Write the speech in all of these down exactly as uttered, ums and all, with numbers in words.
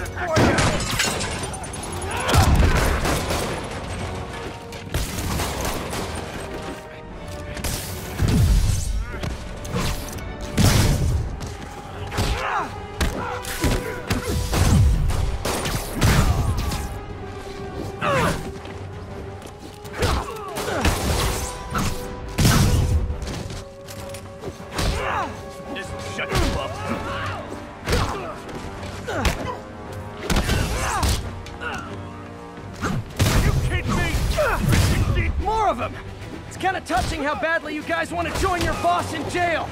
justice for you! Touching how badly you guys want to join your boss in jail.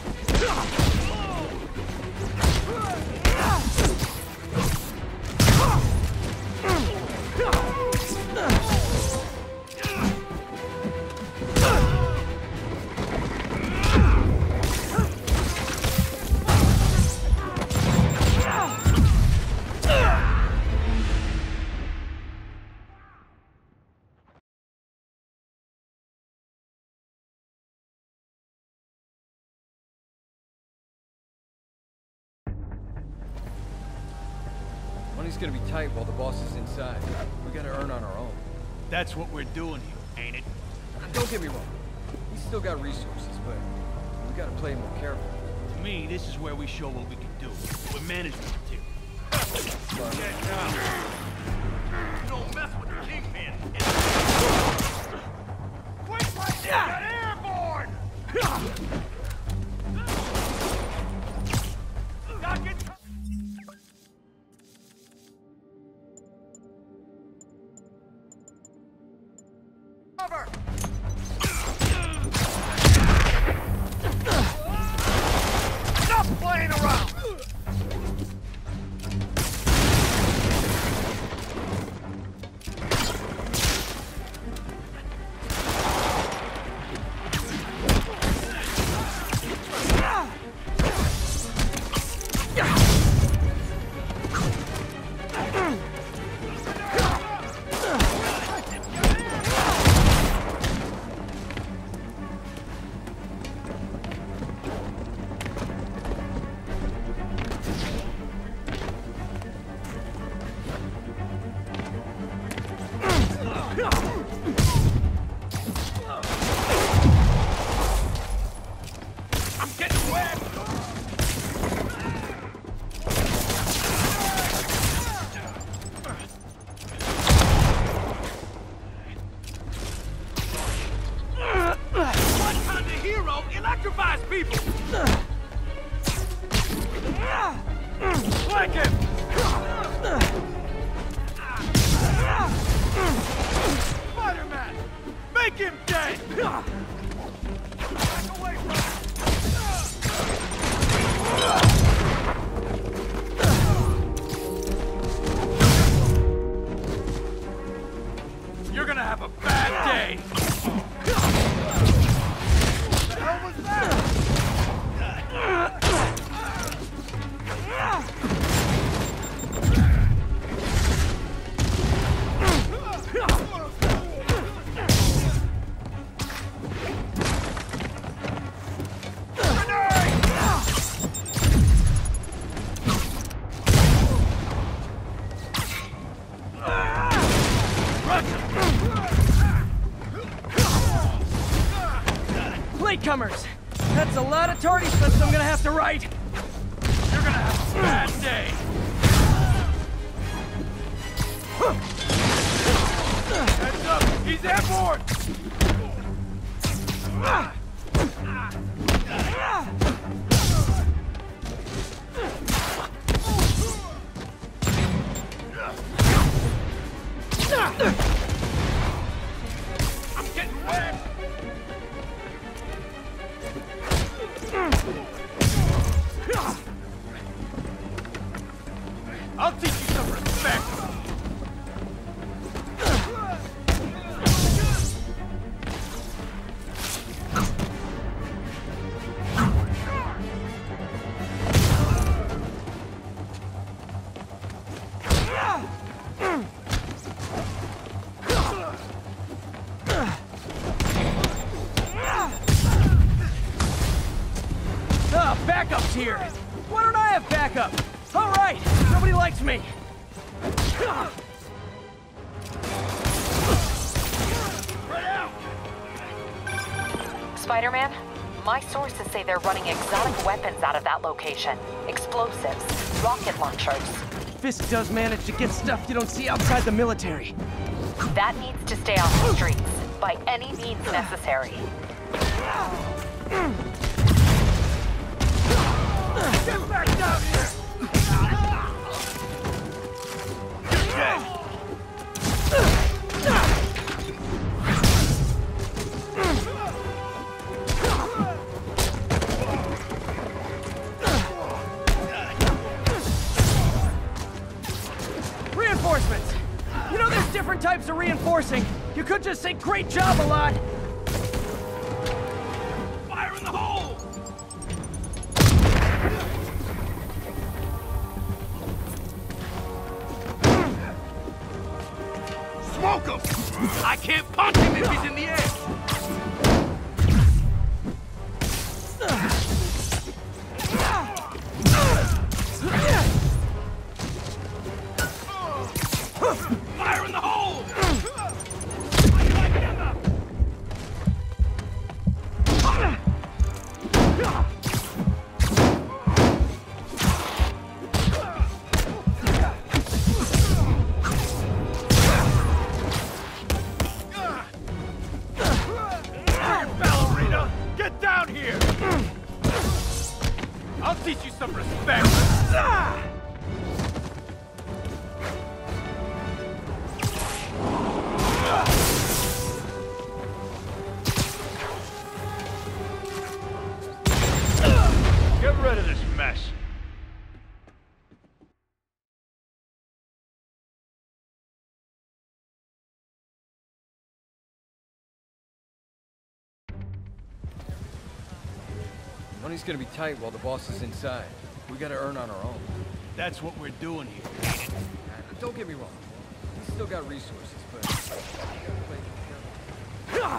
Money's gonna be tight while the boss is inside. We gotta earn on our own. That's what we're doing here, ain't it? Don't get me wrong. He's still got resources, but we gotta play more careful. To me, this is where we show what we can do. We're management material. Get down. You don't mess with the kingpin. Wait right there! Get airborne! Doc, get... Cover! Stop playing around! Electrifies people! Like him! Spider-Man! Make him dead! Back away from him! You're gonna have a bad day! What was that? Latecomers! That's a lot of tardy slips I'm gonna have to write! You're gonna have a bad day! Heads up! He's airborne! I'm getting wet! I'll teach you some respect! Ah, backup's here! Why don't I have backup? All right, nobody likes me. Spider-Man, my sources say they're running exotic weapons out of that location. Explosives, rocket launchers. Fisk does manage to get stuff you don't see outside the military. That needs to stay off the streets, by any means necessary. Get back down here! You're dead! Reinforcements! You know there's different types of reinforcing. You could just say great job a lot. Fire in the hole! Smoke him! I can't punch him if he's in the air! Fire in the hole! Ballerina, get down here! I'll teach you some respect. Get rid of this mess. Money's gonna be tight while the boss is inside. We gotta earn on our own. That's what we're doing here. Don't get me wrong. We still got resources, but we gotta play careful.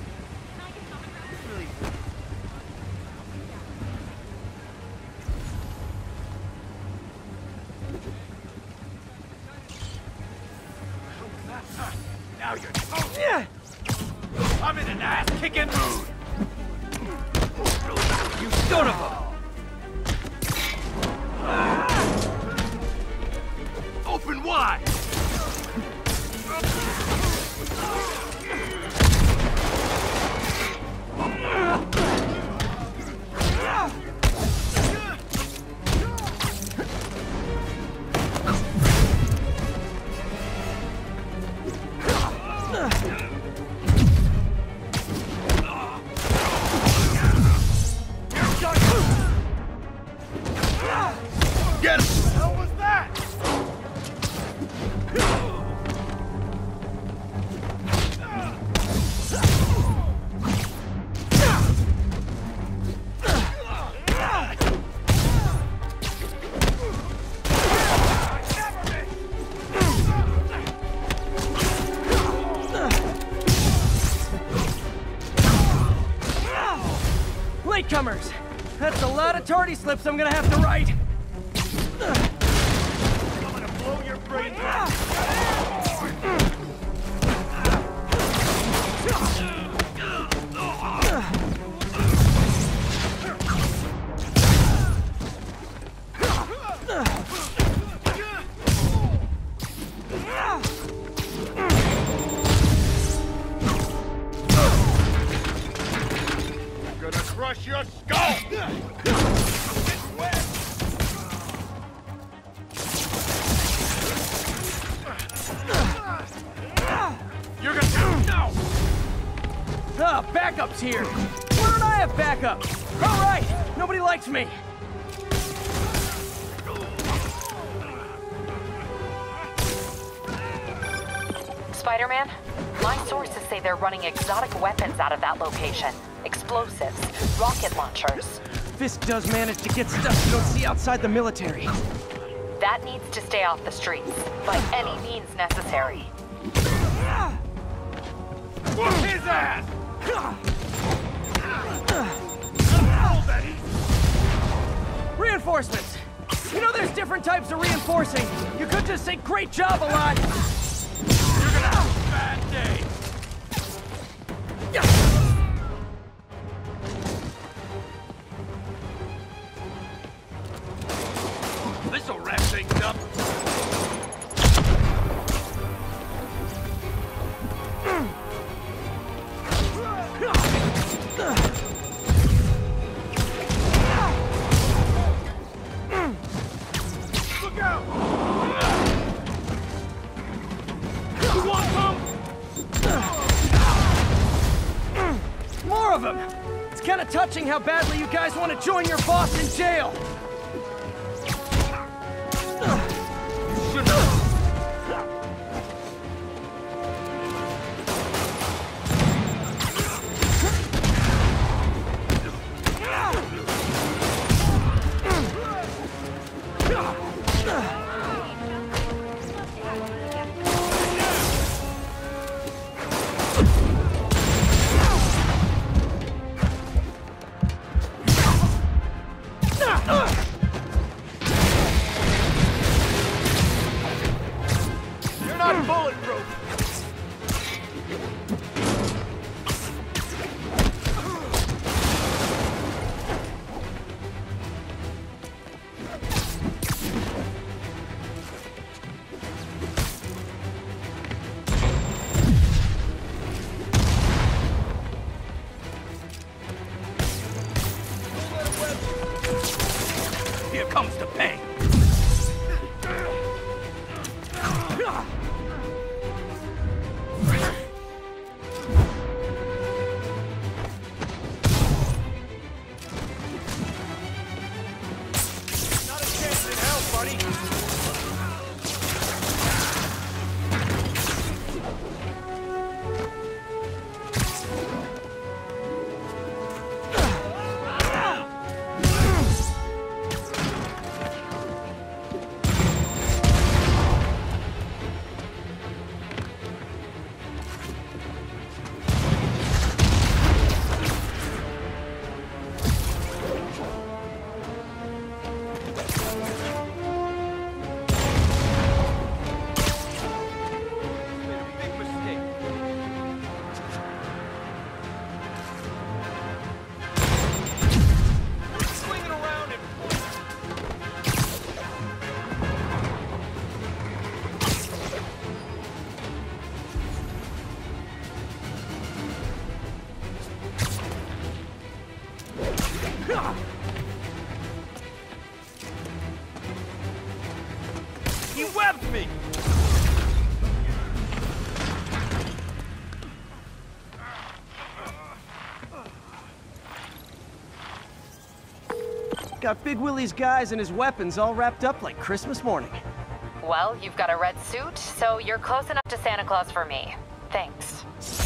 Now you're toast. I'm in an ass-kicking mood. You son of a... Open wide! Get him! What the hell was that? Latecomers! That's a lot of tardy slips I'm gonna have to write. I'm gonna blow your brains out. I'm gonna crush your skull! You're gonna... No! Ah, backup's here! Why don't I have backup? All right! Nobody likes me! Spider-Man, my sources say they're running exotic weapons out of that location. Explosives, rocket launchers. Fisk does manage to get stuff you don't see outside the military. That needs to stay off the streets, by any means necessary. Whoop his ass! Reinforcements! You know there's different types of reinforcing. You could just say great job a lot. You're gonna have a bad day. This'll wrap things up. Look out! You want some? More of them! It's kind of touching how badly you guys want to join your boss in jail. You're not bulletproof. Here comes the pain. Not a chance in hell, buddy. Big mistake. Swinging around and he webbed me! Got Big Willie's guys and his weapons all wrapped up like Christmas morning. Well, you've got a red suit, so you're close enough to Santa Claus for me. Thanks.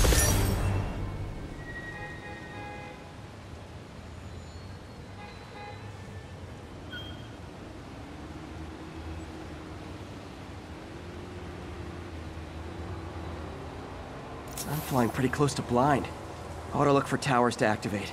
I'm flying pretty close to blind. I ought to look for towers to activate.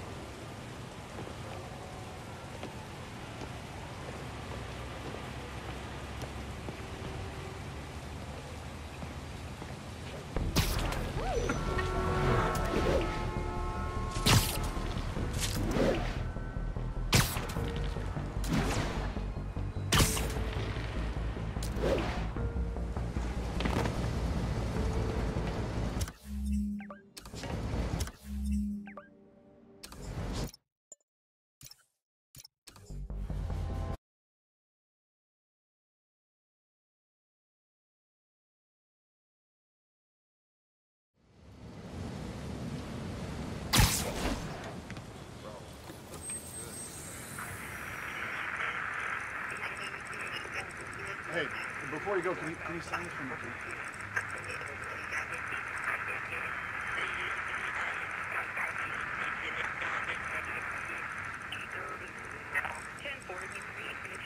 Hey, before you go, can you, can you sign this for me, please?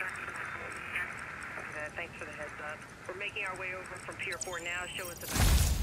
Thanks for the heads up. We're making our way over from Pier four now. Show us about...